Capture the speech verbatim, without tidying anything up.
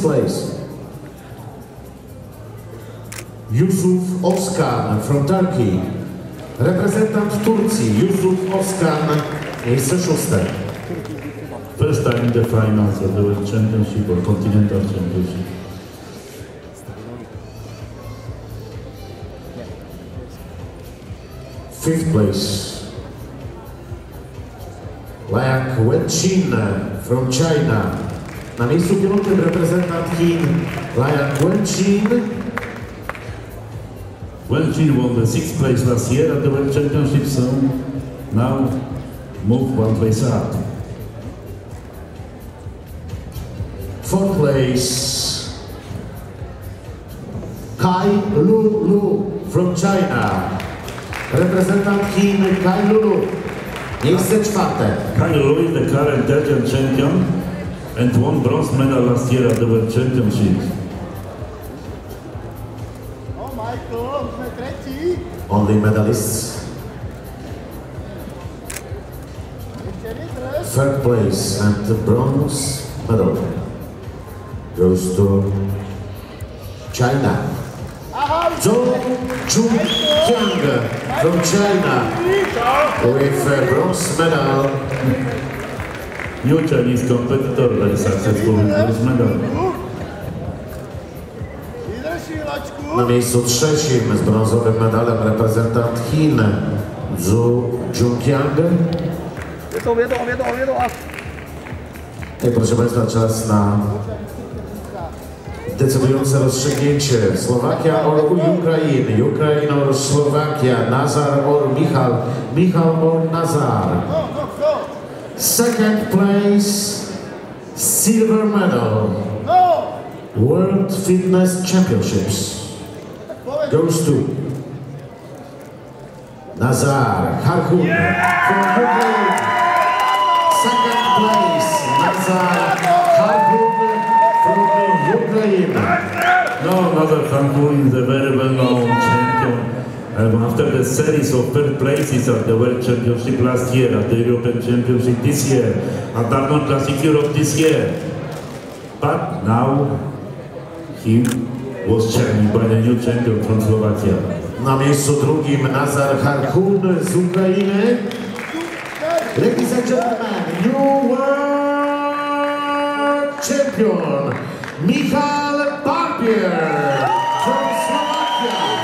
place, Yusuf Özkan from Turkey. Reprezentant Turcji, Yusuf Özkan, miejsce szóste. First time in the finals of the World Championship or Continental Championship. Fifth place, Liang Wenqin from China. Na miejscu piątym reprezentant Chin, Liang Wenqin. Wenqin won the sixth place last year at the World Championship, so now move one place up. Fourth place, Kai Lulu from China. Reprezentant Chin, Kai Lulu. Miejsce czwarte. Kai Lulu is the current Belgian champion and won bronze medal last year at the World Championship. Only medalists. Third place and the bronze medal goes to China. Zhou Zhongqiang from China with a bronze medal. New Chinese competitor very successful with bronze medal. Na miejscu trzecim z brązowym medalem reprezentant Chin, Zhou Zhongqiang. I proszę Państwa, czas na decydujące rozstrzygnięcie. Słowakia or Ukraine, Ukraine or Slovakia, Nazar or Michal, Michal or Nazar. Second place, silver medal, World Fitness Championships goes to Nazar Harkun from Ukraine. Second place, Nazar Harkun from Ukraine. No, Nazar Harkun is a very well-known champion. Um, after the series of third places at the World Championship last year, at the European Championship this year, at Diamond Classic Europe this year. But now he was challenged by the new champion from Slovakia. Na miejscu drugim Nazar Harkun z Ukrainy. Ladies and gentlemen, new world champion Michal Barbier from Slovakia.